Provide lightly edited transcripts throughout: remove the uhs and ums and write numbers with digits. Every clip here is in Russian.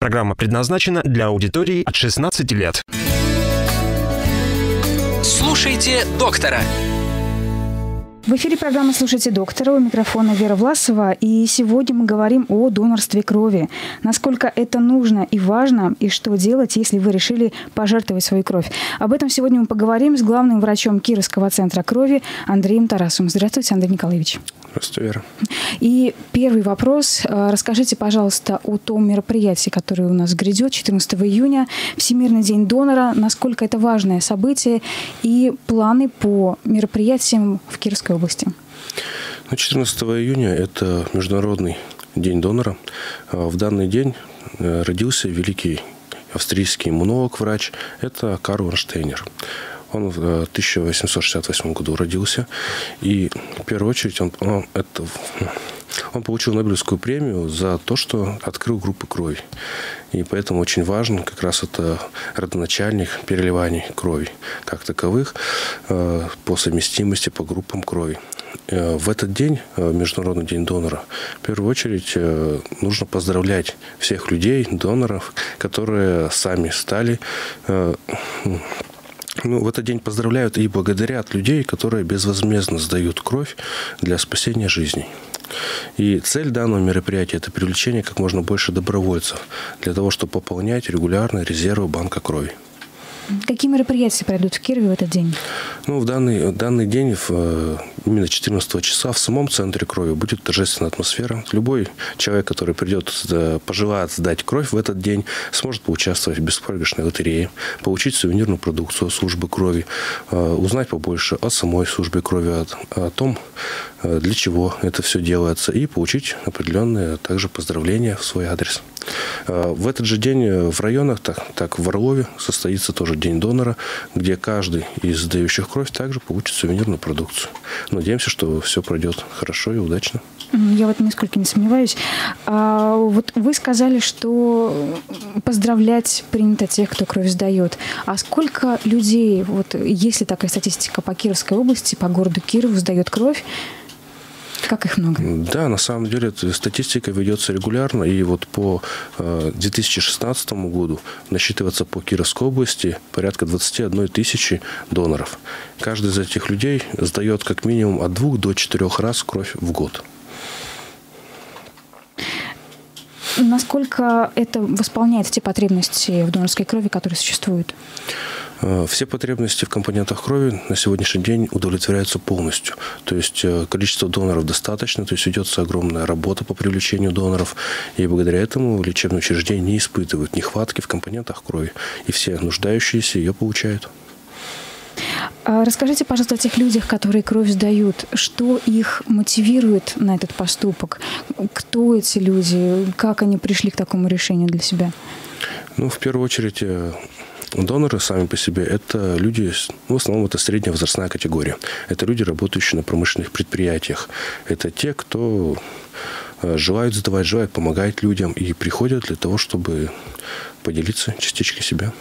Программа предназначена для аудитории от 16 лет. Слушайте доктора. В эфире программа «Слушайте доктора», у микрофона Вера Власова. И сегодня мы говорим о донорстве крови. Насколько это нужно и важно, и что делать, если вы решили пожертвовать свою кровь. Об этом сегодня мы поговорим с главным врачом Кировского центра крови Андреем Тарасовым. Здравствуйте, Андрей Николаевич. Здравствуйте, Вера. И первый вопрос. Расскажите, пожалуйста, о том мероприятии, которое у нас грядет 14 июня, Всемирный день донора. Насколько это важное событие и планы по мероприятиям в Кировской области? 14 июня – это Международный день донора. В данный день родился великий австрийский иммунолог-врач. Это Карл Ротштейнер. Он в 1868 году родился. И в первую очередь он получил Нобелевскую премию за то, что открыл группы крови. И поэтому очень важен как раз это родоначальник переливаний крови как таковых по совместимости по группам крови. В этот день, Международный день донора, в первую очередь нужно поздравлять всех людей, доноров, которые сами стали... в этот день поздравляют и благодарят людей, которые безвозмездно сдают кровь для спасения жизней. И цель данного мероприятия – это привлечение как можно больше добровольцев для того, чтобы пополнять регулярно резервы банка крови. Какие мероприятия пройдут в Кирове в этот день? В данный день, именно 14 часа, в самом центре крови будет торжественная атмосфера. Любой человек, который пожелает сдать кровь в этот день, сможет поучаствовать в беспроигрышной лотерее, получить сувенирную продукцию службы крови, узнать побольше о самой службе крови, о том, для чего это все делается, и получить определенные также поздравления в свой адрес. В этот же день в районах, так в Орлове, состоится тоже День донора, где каждый из сдающих кровь также получит сувенирную продукцию. Надеемся, что все пройдет хорошо и удачно. Я нисколько не сомневаюсь. Вы сказали, что поздравлять принято тех, кто кровь сдает. А сколько людей, есть ли такая статистика по Кировской области, по городу Кирову, сдает кровь? Как их много? Да, на самом деле статистика ведется регулярно. И по 2016 году насчитывается по Кировской области порядка 21 тысячи доноров. Каждый из этих людей сдает как минимум от 2 до 4 раз кровь в год. Насколько это восполняет те потребности в донорской крови, которые существуют? Все потребности в компонентах крови на сегодняшний день удовлетворяются полностью. То есть количество доноров достаточно, то есть ведется огромная работа по привлечению доноров. И благодаря этому лечебные учреждения не испытывают нехватки в компонентах крови. И все нуждающиеся ее получают. Расскажите, пожалуйста, о тех людях, которые кровь сдают. Что их мотивирует на этот поступок? Кто эти люди? Как они пришли к такому решению для себя? В первую очередь... Доноры сами по себе – это люди, в основном это средняя возрастная категория. Это люди, работающие на промышленных предприятиях. Это те, кто желают сдавать, желают помогать людям и приходят для того, чтобы поделиться частичкой себя.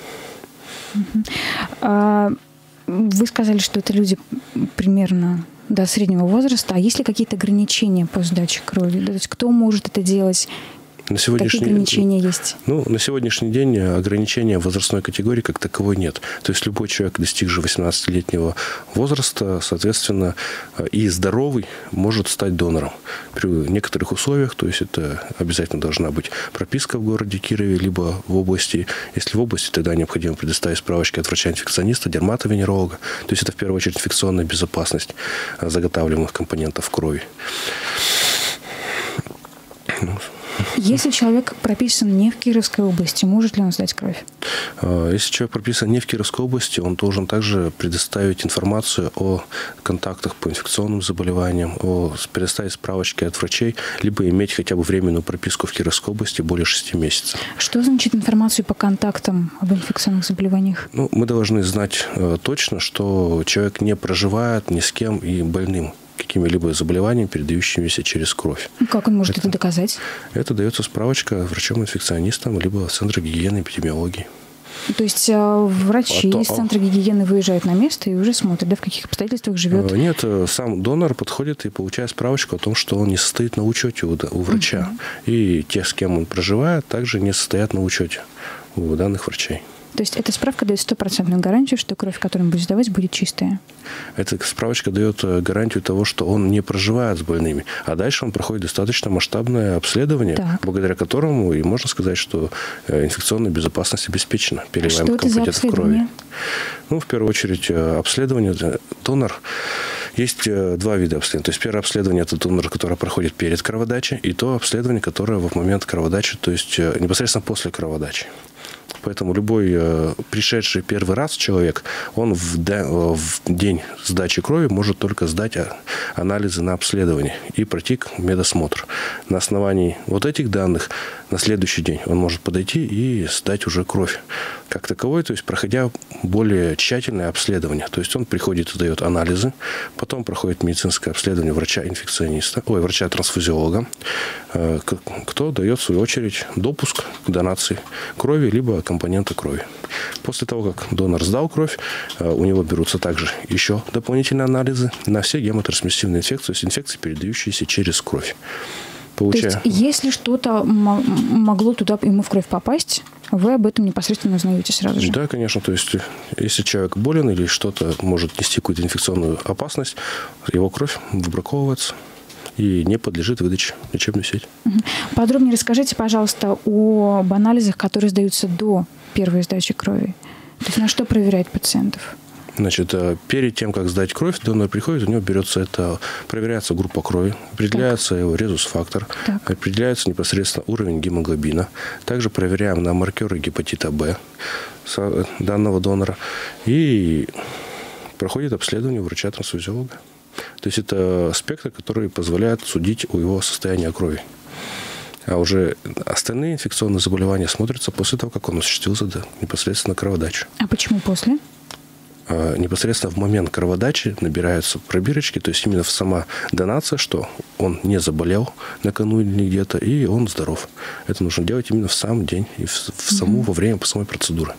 Вы сказали, что это люди примерно до среднего возраста. А есть ли какие-то ограничения по сдаче крови? То есть кто может это делать? Какие ограничения есть? На сегодняшний день ограничения возрастной категории как таковой нет. То есть любой человек, достигший 18-летнего возраста, соответственно, и здоровый, может стать донором. При некоторых условиях, то есть это обязательно должна быть прописка в городе Кирове, либо в области. Если в области, тогда необходимо предоставить справочки от врача-инфекциониста, дерматовенеролога. То есть это в первую очередь инфекционная безопасность заготавливаемых компонентов крови. Если человек прописан не в Кировской области, может ли он сдать кровь? Если человек прописан не в Кировской области, он должен также предоставить информацию о контактах по инфекционным заболеваниям, предоставить справочки от врачей, либо иметь хотя бы временную прописку в Кировской области более 6 месяцев. Что значит информацию по контактам об инфекционных заболеваниях? Мы должны знать точно, что человек не проживает ни с кем и больным какими-либо заболеваниями, передающимися через кровь. Как он может это доказать? Это дается справочка врачом-инфекционистам, либо в Центре гигиены и эпидемиологии. То есть врачи из центра гигиены выезжают на место и уже смотрят, да, в каких обстоятельствах живет? Нет, сам донор подходит и получает справочку о том, что он не состоит на учете у врача. И те, с кем он проживает, также не состоят на учете у данных врачей. То есть эта справка дает стопроцентную гарантию, что кровь, которую он будет сдавать, будет чистая? Эта справочка дает гарантию того, что он не проживает с больными. А дальше он проходит достаточно масштабное обследование, благодаря которому и можно сказать, что инфекционная безопасность обеспечена. Что это за обследование? Ну, в первую очередь, обследование. Донор. Есть два вида обследования. То есть первое обследование – это донор, который проходит перед кроводачей, и то обследование, которое в момент кроводачи, то есть непосредственно после кроводачи. Поэтому любой пришедший первый раз человек, он в день сдачи крови может только сдать анализы на обследование и пройти медосмотр. На основании вот этих данных на следующий день он может подойти и сдать уже кровь как таковой, то есть проходя более тщательное обследование. То есть он приходит и сдает анализы, потом проходит медицинское обследование врача-трансфузиолога, кто дает, в свою очередь, допуск к донации крови либо компонента крови. После того, как донор сдал кровь, у него берутся также еще дополнительные анализы на все гемотрансмиссивные инфекции, то есть инфекции, передающиеся через кровь. То есть, если что-то могло туда ему в кровь попасть, вы об этом непосредственно узнаете сразу же? Да, конечно. То есть, если человек болен или что-то может нести какую-то инфекционную опасность, его кровь выбраковывается и не подлежит выдаче в лечебную сеть. Подробнее расскажите, пожалуйста, об анализах, которые сдаются до первой сдачи крови. То есть на что проверяют пациентов? Значит, перед тем, как сдать кровь, донор приходит, у него проверяется группа крови, определяется его резус-фактор, определяется непосредственно уровень гемоглобина. Также проверяем на маркеры гепатита Б данного донора и проходит обследование врача-трансфузиолога. То есть это аспекты, которые позволяют судить о его состоянии крови. А уже остальные инфекционные заболевания смотрятся после того, как он осуществил непосредственно кроводачу. А почему после? Непосредственно в момент кроводачи набираются пробирочки, то есть именно сама донация, что он не заболел накануне где-то, и он здоров. Это нужно делать именно в сам день и во время самой процедуры.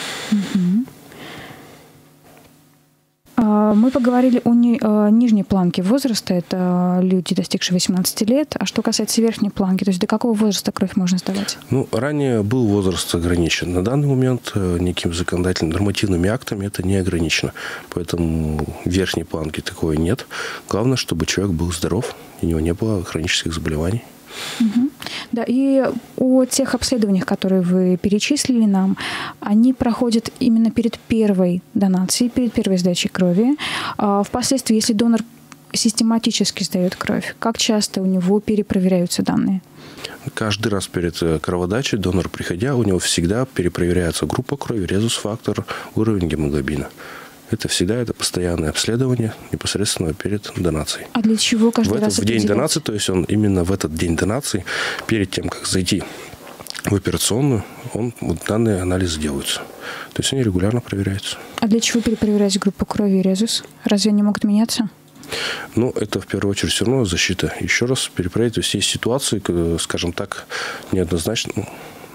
Мы поговорили о нижней планке возраста, это люди, достигшие 18 лет. А что касается верхней планки, то есть до какого возраста кровь можно сдавать? Ну, ранее был возраст ограничен. На данный момент некими законодательными нормативными актами это не ограничено. Поэтому верхней планки такой нет. Главное, чтобы человек был здоров, и у него не было хронических заболеваний. Да, и о тех обследованиях, которые вы перечислили нам, они проходят именно перед первой донацией, перед первой сдачей крови. Впоследствии, если донор систематически сдает кровь, как часто у него перепроверяются данные? Каждый раз перед кроводачей донор, приходя, у него всегда перепроверяется группа крови, резус-фактор, уровень гемоглобина. Это постоянное обследование непосредственно перед донацией. А для чего каждый раз в день донации, то есть он именно в этот день донации, перед тем, как зайти в операционную, данные анализы делаются. То есть они регулярно проверяются. А для чего перепроверять группу крови и резус? Разве они могут меняться? Ну, это в первую очередь все равно защита. Еще раз перепроверить. То есть есть ситуации, скажем так, неоднозначно.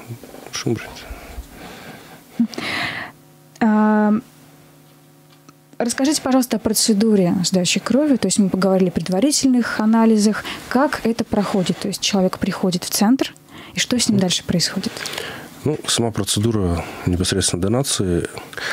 Расскажите, пожалуйста, о процедуре сдачи крови. То есть мы поговорили о предварительных анализах. Как это проходит? То есть человек приходит в центр, и что с ним дальше происходит? Ну, сама процедура непосредственно донации.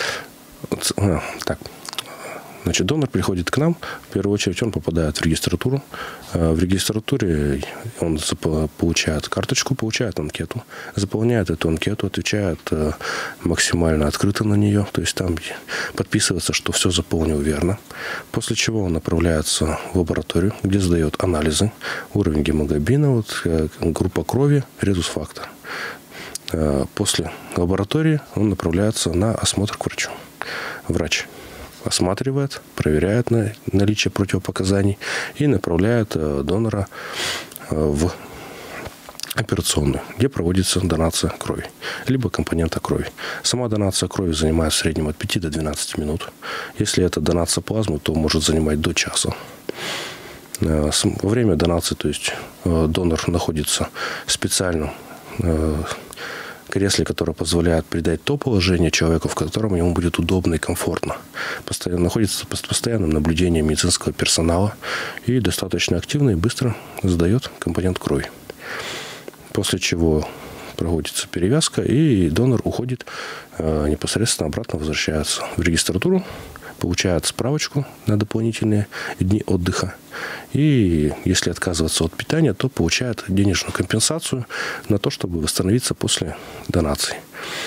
Значит, донор приходит к нам. В первую очередь он попадает в регистратуру. В регистратуре он получает карточку, получает анкету, заполняет эту анкету, отвечает максимально открыто на нее. То есть там подписывается, что все заполнил верно. После чего он направляется в лабораторию, где сдает анализы, уровень гемоглобина, группа крови, резус-фактор. После лаборатории он направляется на осмотр к врачу. Врач осматривает, проверяет наличие противопоказаний и направляет донора в операционную, где проводится донация крови, либо компонента крови. Сама донация крови занимает в среднем от 5 до 12 минут. Если это донация плазмы, то может занимать до часа. Во время донации, то есть донор находится в специальном кресле, которое позволяет придать то положение человеку, в котором ему будет удобно и комфортно. Находится под постоянным наблюдением медицинского персонала и достаточно активно и быстро сдает компонент крови. После чего проводится перевязка, и донор уходит непосредственно обратно, возвращается в регистратуру, получает справочку на дополнительные дни отдыха. И если отказываться от питания, то получает денежную компенсацию на то, чтобы восстановиться после донации.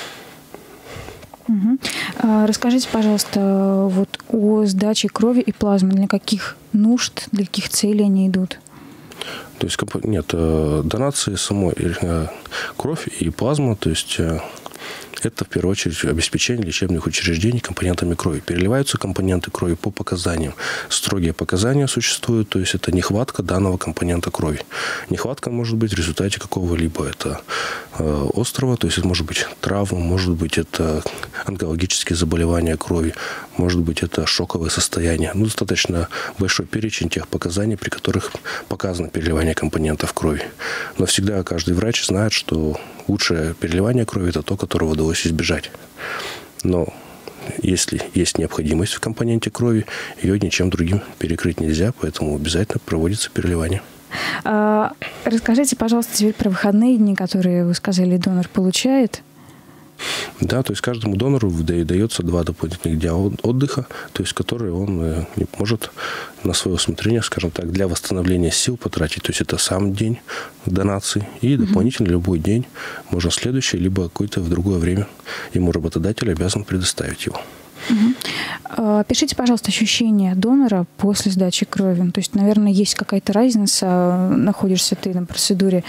Расскажите, пожалуйста, вот о сдаче крови и плазмы. Для каких нужд, для каких целей они идут? То есть нет, донации самой кровь и плазма, то есть это в первую очередь обеспечение лечебных учреждений компонентами крови. Переливаются компоненты крови по показаниям. Строгие показания существуют, то есть это нехватка данного компонента крови. Нехватка может быть в результате какого-либо это острого, то есть это может быть травма, может быть это онкологические заболевания крови, может быть это шоковое состояние. Достаточно большой перечень тех показаний, при которых показано переливание компонентов крови. Но всегда каждый врач знает, что лучшее переливание крови – это то, которого удалось избежать. Но если есть необходимость в компоненте крови, ее ничем другим перекрыть нельзя, поэтому обязательно проводится переливание. Расскажите, пожалуйста, теперь про выходные дни, которые, вы сказали, донор получает. Да, то есть каждому донору дается 2 дополнительных дня отдыха, то есть которые он может на свое усмотрение, скажем так, для восстановления сил потратить. То есть это сам день донации и дополнительно любой день, можно следующий, либо какое-то в другое время ему работодатель обязан предоставить его. Пишите, пожалуйста, ощущения донора после сдачи крови. То есть, наверное, есть какая-то разница, находишься ты на процедуре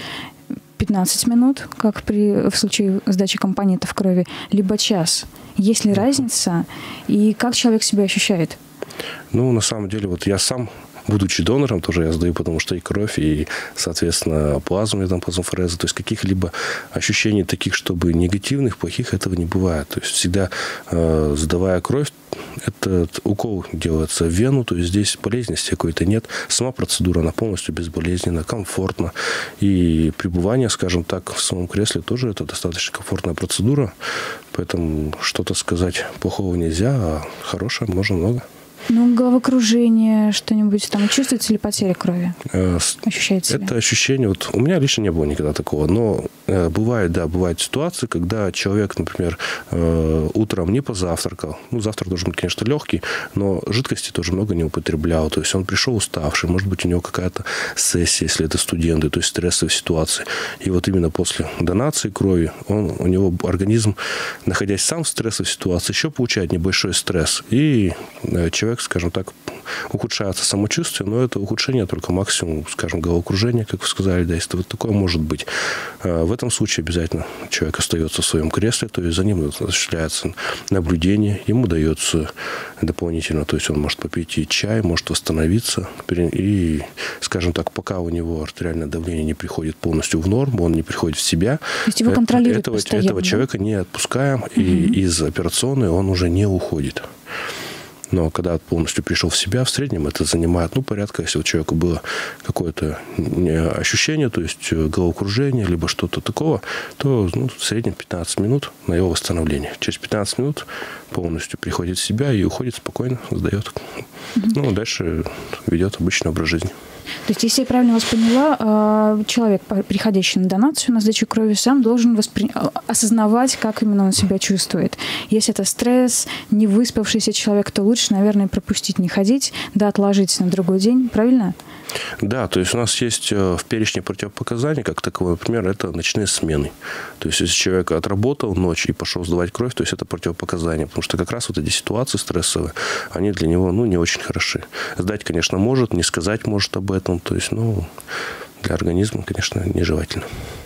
15 минут, как в случае сдачи компонентов крови, либо час. Есть ли разница и как человек себя ощущает? На самом деле, вот я сам, будучи донором, тоже я сдаю, потому что и кровь, и, соответственно, плазму, плазмофореза, то есть каких-либо ощущений таких, чтобы негативных, плохих, этого не бывает. То есть всегда, сдавая кровь, этот укол делается в вену, то есть здесь болезненности какой-то нет. Сама процедура, она полностью безболезненна, комфортна. И пребывание, скажем так, в самом кресле тоже это достаточно комфортная процедура. Поэтому что-то сказать плохого нельзя, а хорошего можно много. Головокружение, что-нибудь там, чувствуется ли потеря крови? Ощущаете ли? Это ощущение, вот у меня лично не было никогда такого, но бывают ситуации, когда человек, например, утром не позавтракал, завтрак должен быть, конечно, легкий, но жидкости тоже много не употреблял, то есть он пришел уставший, может быть, у него какая-то сессия, если это студенты, то есть стрессовые ситуации. И вот именно после донации крови у него организм, находясь сам в стрессовой ситуации, еще получает небольшой стресс, и человек, скажем так, ухудшается самочувствие, но это ухудшение только максимум, скажем, головокружение, как вы сказали, да, если вот такое может быть. В этом случае обязательно человек остается в своем кресле, то есть за ним осуществляется наблюдение, ему дается дополнительно, то есть он может попить и чай, может восстановиться, и, скажем так, пока у него артериальное давление не приходит полностью в норму, он не приходит в себя, то есть его контролируют постоянно, этого человека не отпускаем, и из операционной он уже не уходит. Но когда полностью пришел в себя, в среднем это занимает, порядка, если у человека было какое-то ощущение, то есть головокружение, либо что-то такого, то в среднем 15 минут на его восстановление. Через 15 минут полностью приходит в себя и уходит спокойно, сдает. Дальше ведет обычный образ жизни. То есть, если я правильно вас поняла, человек, приходящий на донацию, на сдачу крови, сам должен осознавать, как именно он себя чувствует. Если это стресс, не выспавшийся человек, то лучше, наверное, пропустить, не ходить, отложить на другой день, правильно? Да, то есть у нас есть в перечне противопоказаний, как таковое, например, это ночные смены. То есть если человек отработал ночь и пошел сдавать кровь, то есть это противопоказание, потому что как раз вот эти ситуации стрессовые, они для него не очень хороши. Сдать, конечно, может, не сказать может об этом, то есть, для организма, конечно, нежелательно.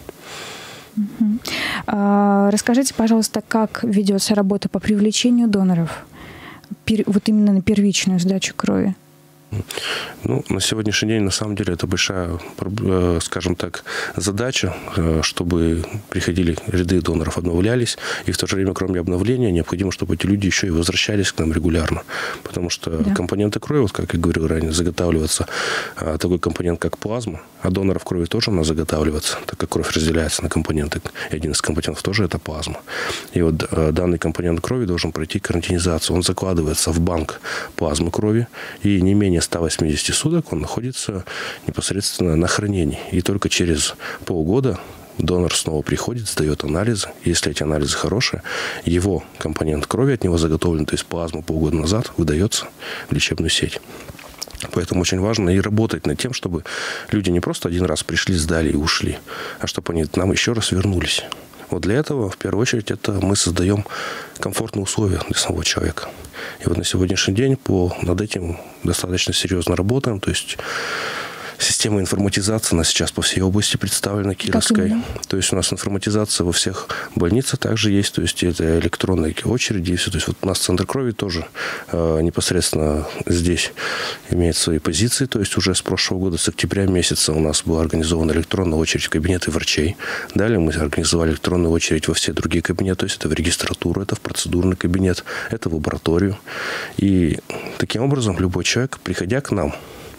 Расскажите, пожалуйста, как ведется работа по привлечению доноров, вот именно на первичную сдачу крови? Ну, на сегодняшний день, на самом деле, это большая, скажем так, задача, чтобы приходили ряды доноров, обновлялись, и в то же время, кроме обновления, необходимо, чтобы эти люди еще и возвращались к нам регулярно. Потому что компоненты крови, вот как я говорил ранее, заготавливается такой компонент, как плазма, а доноров крови тоже надо заготавливаться, так как кровь разделяется на компоненты. И один из компонентов тоже это плазма. И вот данный компонент крови должен пройти карантинизацию. Он закладывается в банк плазмы крови, и не менее 180 суток он находится непосредственно на хранении. И только через полгода донор снова приходит, сдает анализы. Если эти анализы хорошие, его компонент крови от него заготовлен, то есть плазма полгода назад, выдается в лечебную сеть. Поэтому очень важно и работать над тем, чтобы люди не просто один раз пришли, сдали и ушли, а чтобы они к нам еще раз вернулись. Вот для этого, в первую очередь, это мы создаем комфортные условия для самого человека. И вот на сегодняшний день над этим достаточно серьезно работаем. То есть система информатизации у нас сейчас по всей области представлена, Кировской. То есть у нас информатизация во всех больницах также есть. То есть это электронные очереди и все. То есть вот у нас центр крови тоже непосредственно здесь имеет свои позиции. То есть уже с прошлого года, с октября месяца у нас была организована электронная очередь в кабинеты врачей. Далее мы организовали электронную очередь во все другие кабинеты. То есть это в регистратуру, это в процедурный кабинет, это в лабораторию. И таким образом любой человек, приходя к нам,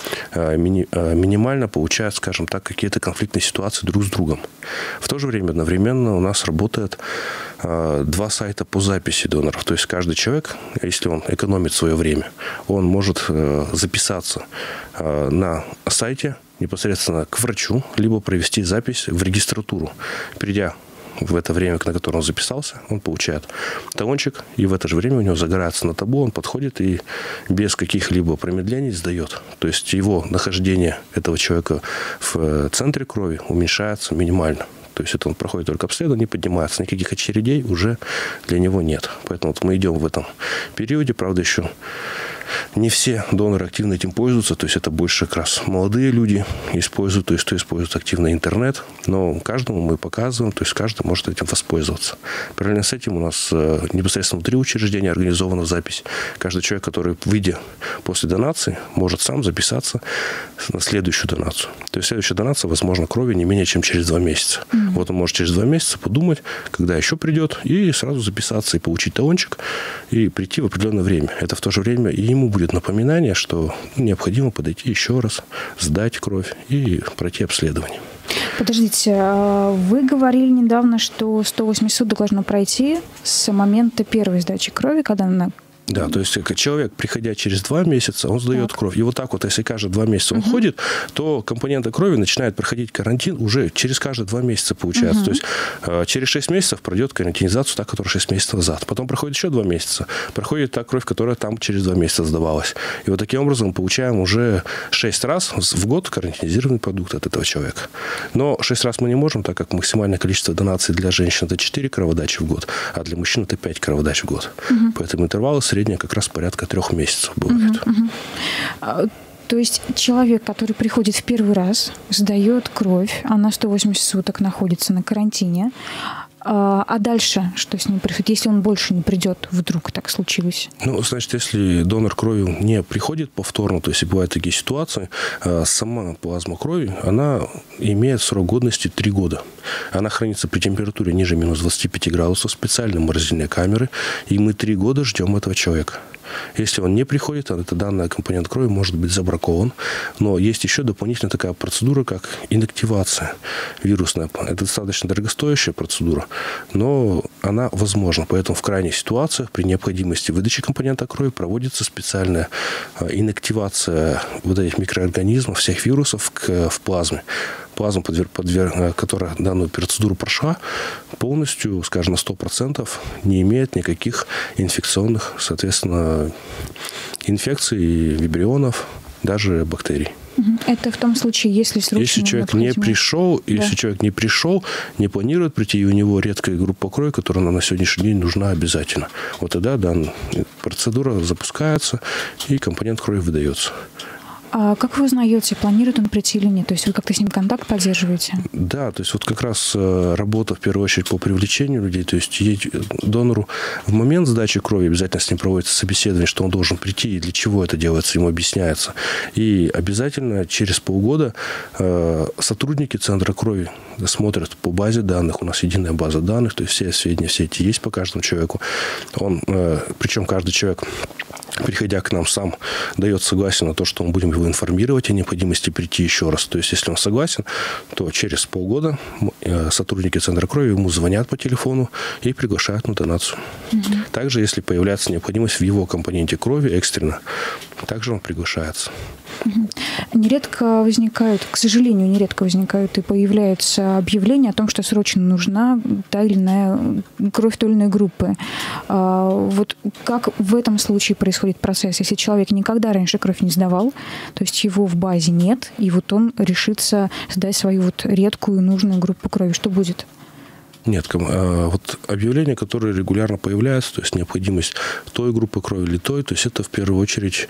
минимально получают, скажем так, какие-то конфликтные ситуации друг с другом. В то же время одновременно у нас работает 2 сайта по записи доноров. То есть каждый человек, если он экономит свое время, он может записаться на сайте непосредственно к врачу, либо провести запись в регистратуру. Придя в это время, на которое он записался, он получает талончик, и в это же время у него загорается на табло, он подходит и без каких-либо промедлений сдает. То есть его нахождение этого человека в центре крови уменьшается минимально. То есть это он проходит только обследование, поднимается. Никаких очередей уже для него нет. Поэтому вот мы идем в этом периоде. Правда, еще не все доноры активно этим пользуются. То есть это больше как раз молодые люди используют, то есть кто использует активно интернет. Но каждому мы показываем, то есть каждый может этим воспользоваться. Параллельно с этим у нас непосредственно внутри учреждения организована запись. Каждый человек, который, выйдя после донации, может сам записаться на следующую донацию. То есть следующая донация, возможно, крови не менее чем через 2 месяца. Вот он может через 2 месяца подумать, когда еще придет, и сразу записаться и получить талончик, и прийти в определенное время. Это в то же время и ему будет напоминание, что необходимо подойти еще раз, сдать кровь и пройти обследование. Подождите, вы говорили недавно, что 180 суток должно пройти с момента первой сдачи крови, когда она... Да, то есть человек, приходя через 2 месяца, он сдает кровь. И вот так вот, если каждые 2 месяца он ходит, то компоненты крови начинают проходить карантин уже через каждые 2 месяца, получается. То есть через 6 месяцев пройдет карантинизацию, та, которая 6 месяцев назад. Потом проходит еще 2 месяца. Проходит та кровь, которая там через 2 месяца сдавалась. И вот таким образом мы получаем уже 6 раз в год карантинизированный продукт от этого человека. Но 6 раз мы не можем, так как максимальное количество донаций для женщин это 4 кроводачи в год, а для мужчин это 5 кроводач в год. Поэтому интервалы средняя как раз порядка 3 месяцев бывает. То есть человек, который приходит в первый раз, сдает кровь, она 180 суток находится на карантине, а дальше что с ним происходит, если он больше не придет, вдруг так случилось? Ну, значит, если донор крови не приходит повторно, то есть бывают такие ситуации, сама плазма крови, она имеет срок годности 3 года. Она хранится при температуре ниже минус 25 градусов, специальной морозильной камеры, и мы 3 года ждем этого человека. Если он не приходит, то данный компонент крови может быть забракован. Но есть еще дополнительная такая процедура, как инактивация вирусная. Это достаточно дорогостоящая процедура, но она возможна. Поэтому в крайних ситуациях при необходимости выдачи компонента крови проводится специальная инактивация вот этих микроорганизмов, всех вирусов в плазме. Плазма, которая данную процедуру прошла, полностью, скажем, на 100% не имеет никаких инфекционных, соответственно, инфекций, вибрионов, даже бактерий. Это в том случае, если срочно... Если человек не пришел, не планирует прийти, и у него редкая группа крови, которая нам на сегодняшний день нужна обязательно. Вот тогда данная процедура запускается, и компонент крови выдается. А как вы узнаете, планирует он прийти или нет? То есть вы как-то с ним контакт поддерживаете? Да, то есть вот как раз работа в первую очередь по привлечению людей, то есть донору в момент сдачи крови обязательно с ним проводится собеседование, что он должен прийти и для чего это делается, ему объясняется. И обязательно через полгода сотрудники Центра крови смотрят по базе данных, у нас единая база данных, то есть все сведения, все эти есть по каждому человеку. Причем каждый человек, приходя к нам, сам дает согласие на то, что мы будем его информировать о необходимости прийти еще раз. То есть, если он согласен, то через полгода сотрудники Центра крови ему звонят по телефону и приглашают на донацию. Также, если появляется необходимость в его компоненте крови экстренно, также он приглашается. Нередко возникают, к сожалению, и появляются объявления о том, что срочно нужна та или иная кровь той или иной группы. Вот как в этом случае происходит процесс? Если человек никогда раньше кровь не сдавал, то есть его в базе нет, и вот он решится сдать свою вот редкую нужную группу крови, что будет? Нет, вот объявления, которые регулярно появляются, то есть необходимость той группы крови или той, то есть это в первую очередь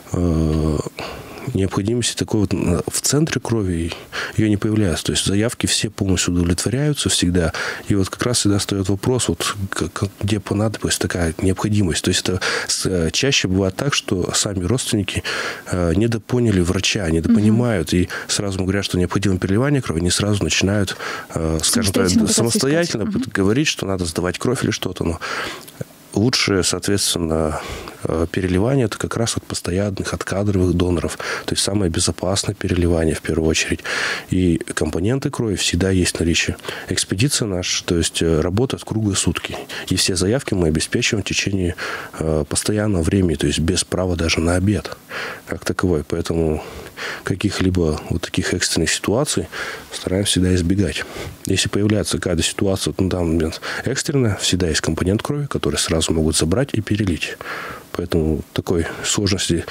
необходимости такой вот в центре крови ее не появляется. То есть заявки все полностью удовлетворяются всегда. И вот как раз всегда встает вопрос, вот где понадобилась такая необходимость. То есть это чаще бывает так, что сами родственники недопоняли врача, недопонимают, и сразу говорят, что необходимо переливание крови, они сразу начинают, скажем так, самостоятельно говорить, что надо сдавать кровь или что-то. Но лучше, соответственно, переливание – это как раз от постоянных, от кадровых доноров. То есть самое безопасное переливание в первую очередь. И компоненты крови всегда есть в наличии. Экспедиция наша, то есть работает круглые сутки. И все заявки мы обеспечиваем в течение постоянного времени, то есть без права даже на обед как таковой. Поэтому каких-либо вот таких экстренных ситуаций стараемся всегда избегать. Если появляется какая-то ситуация, на данный момент экстренная, всегда есть компонент крови, который сразу могут забрать и перелить. Поэтому такой сложности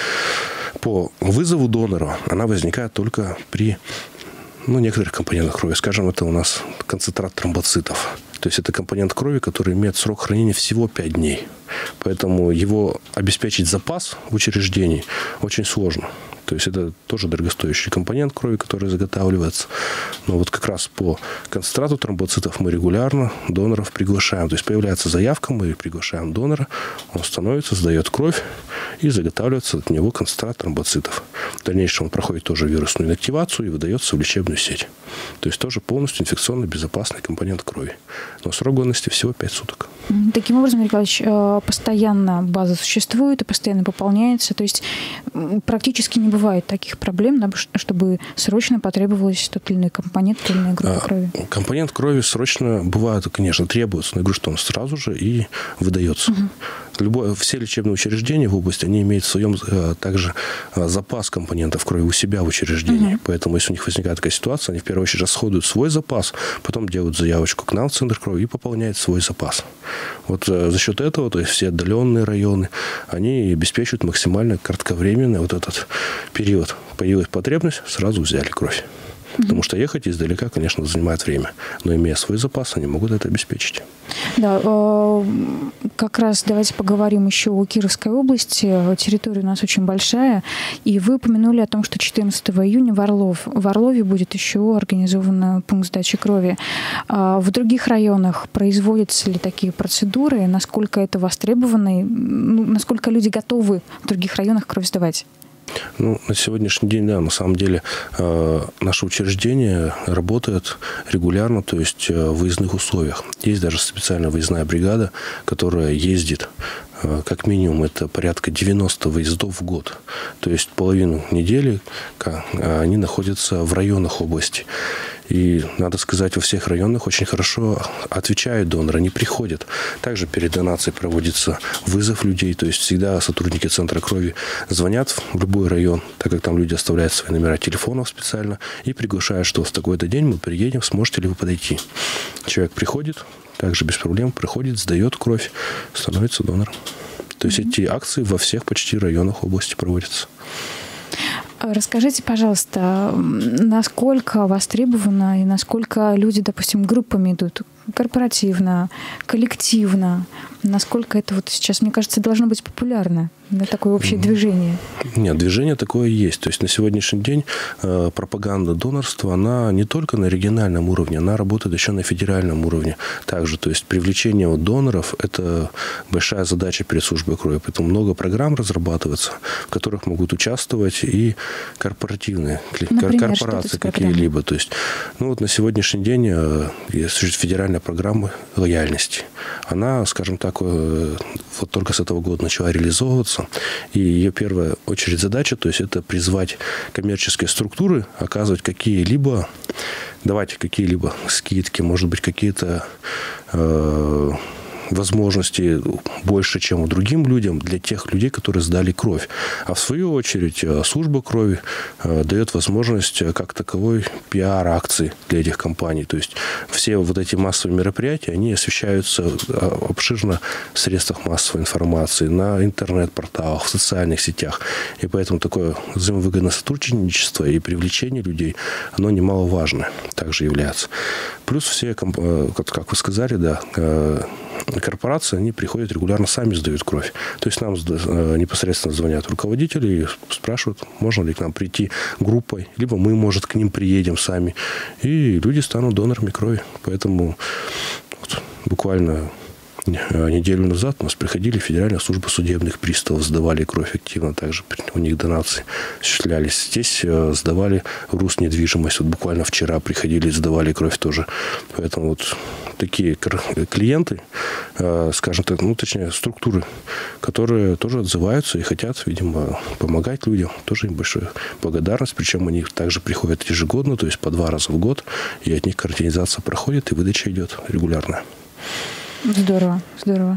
по вызову донора, она возникает только при некоторых компонентах крови. Скажем, это у нас концентрат тромбоцитов. То есть это компонент крови, который имеет срок хранения всего 5 дней. Поэтому его обеспечить запас в учреждении очень сложно. То есть это тоже дорогостоящий компонент крови, который заготавливается. Но вот как раз по концентрату тромбоцитов мы регулярно доноров приглашаем. То есть появляется заявка, мы приглашаем донора, он становится, сдает кровь и заготавливается от него концентрат тромбоцитов. В дальнейшем он проходит тоже вирусную инактивацию и выдается в лечебную сеть. То есть тоже полностью инфекционно безопасный компонент крови. Но срок годности всего 5 суток. Таким образом, Игорь Николаевич, постоянно база существует и постоянно пополняется. То есть практически не бывает таких проблем, да, чтобы срочно потребовалось тот или иной компонент, той или иной группы крови. Компонент крови срочно бывает, конечно, требуется. Но я говорю, что он сразу же и выдается. Все лечебные учреждения в области, они имеют в своем также запас компонентов крови у себя в учреждении. Поэтому, если у них возникает такая ситуация, они в первую очередь расходуют свой запас, потом делают заявочку к нам в Центр крови и пополняют свой запас. Вот за счет этого, то есть все отдаленные районы, они обеспечивают максимально кратковременный вот этот период. Появилась потребность, сразу взяли кровь. Потому что ехать издалека, конечно, занимает время. Но имея свой запас, они могут это обеспечить. Да, как раз давайте поговорим еще о Кировской области. Территория у нас очень большая. И вы упомянули о том, что 14 июня в Орлове будет еще организован пункт сдачи крови. В других районах производятся ли такие процедуры? Насколько это востребовано? Насколько люди готовы в других районах кровь сдавать? На сегодняшний день, да, на самом деле наше учреждение работает регулярно, то есть в выездных условиях. Есть даже специальная выездная бригада, которая ездит, как минимум, это порядка 90 выездов в год. То есть половину недели они находятся в районах области. И, надо сказать, во всех районах очень хорошо отвечают доноры, они приходят. Также перед донацией проводится вызов людей, то есть всегда сотрудники Центра крови звонят в любой район, так как там люди оставляют свои номера телефонов специально, и приглашают, что в такой-то день мы приедем, сможете ли вы подойти. Человек приходит, также без проблем приходит, сдает кровь, становится донором. То есть эти акции во всех почти районах области проводятся. Расскажите, пожалуйста, насколько востребовано и насколько люди, допустим, группами идут корпоративно, коллективно? Насколько это вот сейчас, мне кажется, должно быть популярно? Да, такое общее движение? Нет, движение такое есть. То есть на сегодняшний день пропаганда донорства, она не только на региональном уровне, она работает еще на федеральном уровне также. То есть привлечение вот доноров – это большая задача перед службой крови. Поэтому много программ разрабатывается, в которых могут участвовать и корпоративные, корпорации какие-либо. То есть, ну вот на сегодняшний день существует федеральная программа лояльности. Она, скажем так, вот только с этого года начала реализовываться. И ее первая очередь задача, то есть это призвать коммерческие структуры, оказывать какие-либо, давать какие-либо скидки, может быть, какие-то возможности больше, чем у другим людям, для тех людей, которые сдали кровь. А в свою очередь служба крови дает возможность как таковой пиар-акции для этих компаний. То есть все вот эти массовые мероприятия, они освещаются обширно в средствах массовой информации, на интернет-порталах, в социальных сетях. И поэтому такое взаимовыгодное сотрудничество и привлечение людей, оно немаловажно также является. Плюс все, как вы сказали, да, корпорации, они приходят регулярно, сами сдают кровь. То есть нам непосредственно звонят руководители и спрашивают, можно ли к нам прийти группой, либо мы, может, к ним приедем сами. И люди станут донорами крови. Поэтому вот, буквально неделю назад у нас приходили Федеральная служба судебных приставов, сдавали кровь активно, также у них донации осуществлялись. Здесь сдавали Руснедвижимость. Вот буквально вчера приходили, сдавали кровь тоже. Поэтому вот такие клиенты, скажем так, ну, точнее, структуры, которые тоже отзываются и хотят, видимо, помогать людям. Тоже им большая благодарность. Причем они также приходят ежегодно, то есть по 2 раза в год, и от них координизация проходит, и выдача идет регулярно. Здорово, здорово.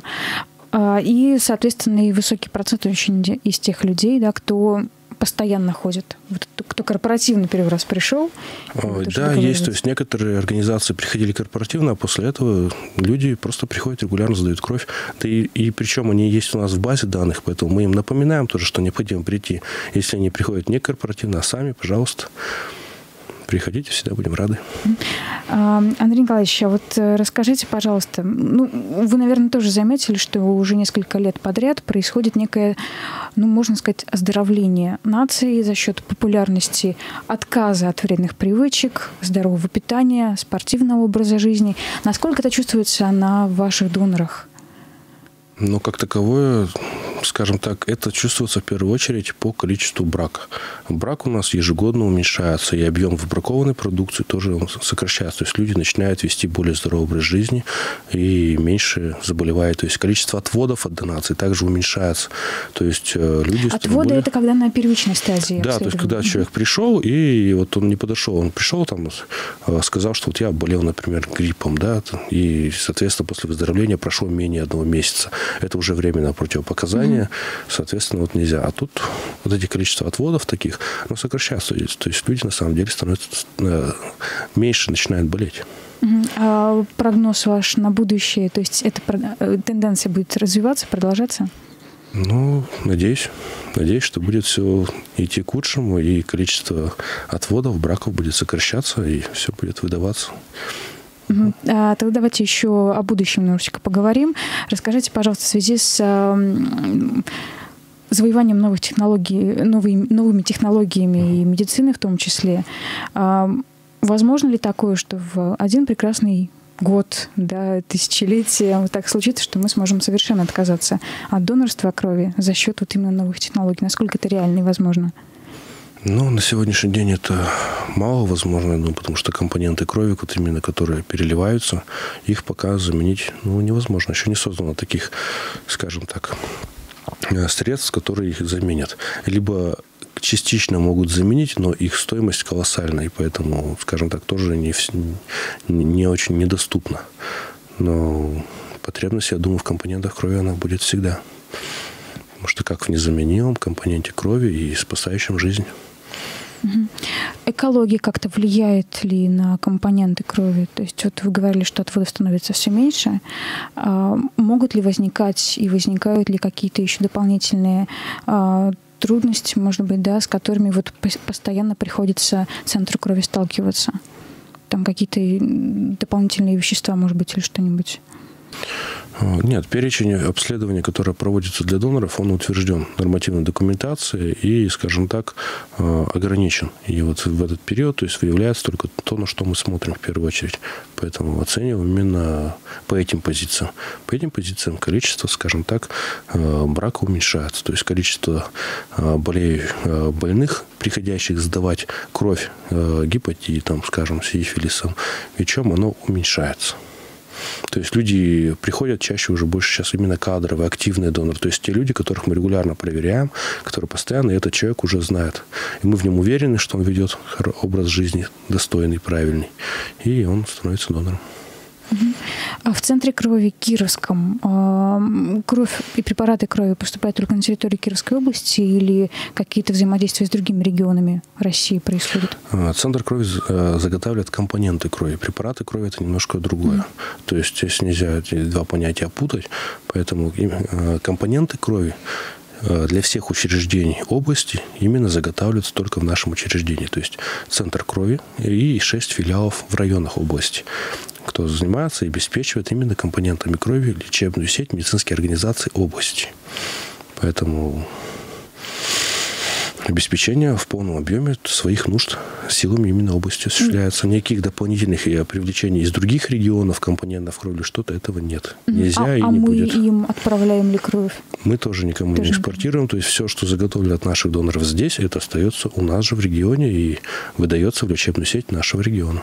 И, соответственно, и высокий процент очень из тех людей, да, кто постоянно ходит, вот, кто корпоративно первый раз пришел. Да, есть. То есть некоторые организации приходили корпоративно, а после этого люди просто приходят регулярно, сдают кровь. Да и причем они есть у нас в базе данных, поэтому мы им напоминаем тоже, что необходимо прийти. Если они приходят не корпоративно, а сами, пожалуйста, приходите, всегда будем рады. Андрей Николаевич, а вот расскажите, пожалуйста, ну, вы, наверное, тоже заметили, что уже несколько лет подряд происходит некое, ну, можно сказать, оздоровление нации за счет популярности отказа от вредных привычек, здорового питания, спортивного образа жизни. Насколько это чувствуется на ваших донорах? Ну, как таковое, скажем так, это чувствуется в первую очередь по количеству брака. Брак у нас ежегодно уменьшается, и объем выбракованной продукции тоже сокращается. То есть люди начинают вести более здоровый образ жизни и меньше заболевают. То есть количество отводов от донаций также уменьшается. То есть люди... Отводы это когда на первичной стадии? Да, то есть когда человек пришел, и вот он не подошел. Он пришел, там, сказал, что вот я болел, например, гриппом, да, и, соответственно, после выздоровления прошло менее 1 месяца. Это уже временное противопоказание, соответственно, вот нельзя. А тут вот эти количество отводов таких, оно сокращается. То есть люди, на самом деле, становятся меньше, начинают болеть. А прогноз ваш на будущее, то есть эта тенденция будет развиваться, продолжаться? Ну, надеюсь. Надеюсь, что будет все идти к лучшему, и количество отводов, браков будет сокращаться, и все будет выдаваться. Тогда давайте еще о будущем немножечко поговорим. Расскажите, пожалуйста, в связи с завоеванием новых технологий, новыми технологиями и медицины в том числе, возможно ли такое, что в один прекрасный год, да, тысячелетие вот так случится, что мы сможем совершенно отказаться от донорства крови за счет вот именно новых технологий? Насколько это реально и возможно? Ну, на сегодняшний день это мало возможно, ну, потому что компоненты крови, вот именно которые переливаются, их пока заменить невозможно. Еще не создано таких, скажем так, средств, которые их заменят. Либо частично могут заменить, но их стоимость колоссальна, и поэтому, скажем так, тоже не очень недоступна. Но потребность, я думаю, в компонентах крови она будет всегда. Потому что как в незаменимом компоненте крови и спасающем жизнь. Экология как-то влияет ли на компоненты крови? То есть вот вы говорили, что отводов становится все меньше. Могут ли возникать и возникают ли какие-то еще дополнительные трудности, может быть, да, с которыми вот постоянно приходится центру крови сталкиваться? там какие-то дополнительные вещества, может быть, или что-нибудь? Нет, перечень обследований, которое проводится для доноров, он утвержден нормативной документацией и, скажем так, ограничен. И вот в этот период, то есть, выявляется только то, на что мы смотрим в первую очередь. Поэтому оцениваем именно по этим позициям. По этим позициям количество, скажем так, брака уменьшается. То есть количество больных, приходящих сдавать кровь гепатитом, скажем, сифилисом, ВИЧом, оно уменьшается. То есть люди приходят чаще уже больше сейчас именно кадровые, активные доноры. То есть те люди, которых мы регулярно проверяем, которые постоянно, и этот человек уже знает. И мы в нем уверены, что он ведет образ жизни достойный, правильный. И он становится донором. А в центре крови Кировском кровь и препараты крови поступают только на территории Кировской области или какие-то взаимодействия с другими регионами России происходят? Центр крови заготавливает компоненты крови. Препараты крови – это немножко другое. То есть здесь нельзя эти два понятия путать. Поэтому компоненты крови для всех учреждений области именно заготавливаются только в нашем учреждении. То есть центр крови и 6 филиалов в районах области, кто занимается и обеспечивает именно компонентами крови лечебную сеть медицинских организаций области. Поэтому обеспечение в полном объеме своих нужд силами именно области осуществляется. Никаких дополнительных привлечений из других регионов компонентов крови или что-то этого нет. Нельзя и не будет. А мы им отправляем ли кровь? Мы тоже никому не экспортируем. То есть все, что заготовлено от наших доноров здесь, это остается у нас же в регионе и выдается в лечебную сеть нашего региона.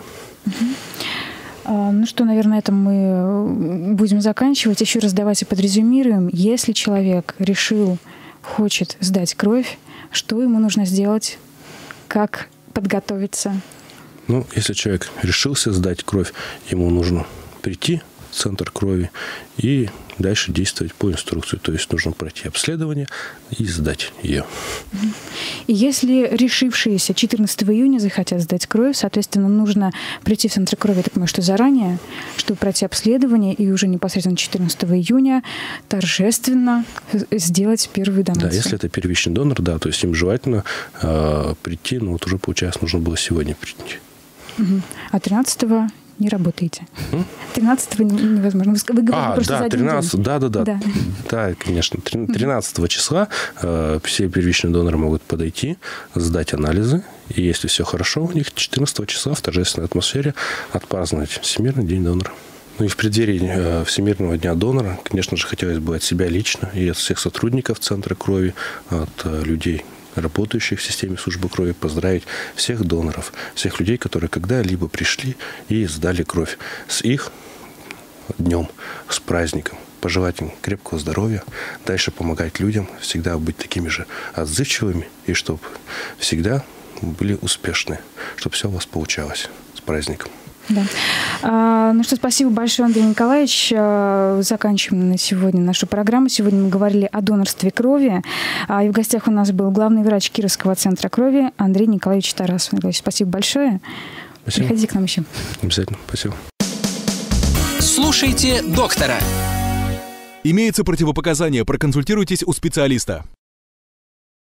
Ну что, наверное, на этом мы будем заканчивать. Еще раз давайте подрезюмируем. Если человек хочет сдать кровь, что ему нужно сделать? Как подготовиться? Ну, если человек решился сдать кровь, ему нужно прийти в центр крови и дальше действовать по инструкции. То есть нужно пройти обследование и сдать ее. И если решившиеся 14 июня захотят сдать кровь, соответственно, нужно прийти в центр крови, я так понимаю, что заранее, чтобы пройти обследование и уже непосредственно 14 июня торжественно сделать первую донацию. Да, если это первичный донор, да, то есть им желательно прийти, но вот уже, получается, нужно было сегодня прийти. А 13-го не работаете. 13-го невозможно. Вы говорите просто за один день. Да, конечно. 13 числа все первичные доноры могут подойти, сдать анализы. И если все хорошо у них, 14 числа в торжественной атмосфере отпраздновать Всемирный день донора. Ну и в преддверии Всемирного дня донора, конечно же, хотелось бы от себя лично и от всех сотрудников Центра крови, от людей, работающих в системе службы крови, поздравить всех доноров, всех людей, которые когда-либо пришли и сдали кровь. С их днем, с праздником. Пожелать им крепкого здоровья, дальше помогать людям, всегда быть такими же отзывчивыми, и чтобы всегда были успешны, чтобы все у вас получалось. С праздником. Да. Ну что, спасибо большое, Андрей Николаевич. Заканчиваем на сегодня нашу программу. Сегодня мы говорили о донорстве крови. И в гостях у нас был главный врач Кировского центра крови Андрей Николаевич Тарасов. Спасибо большое. Спасибо. Приходите к нам еще. Обязательно. Спасибо. Слушайте доктора. Имеются противопоказания, проконсультируйтесь у специалиста.